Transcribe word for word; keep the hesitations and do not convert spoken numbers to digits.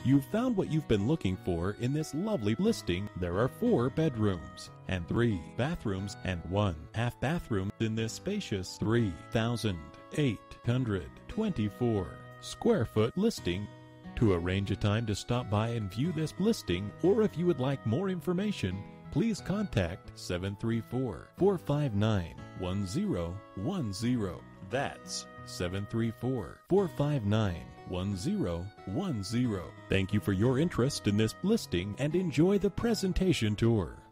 You've found what you've been looking for in this lovely listing. There are four bedrooms and three bathrooms and one half bathroom in this spacious three thousand eight hundred twenty-four square foot listing. To arrange a time to stop by and view this listing, or if you would like more information, please contact seven three four, four five nine, one zero one zero. That's seven three four, four five nine, one zero one zero. Thank you for your interest in this listing and enjoy the presentation tour.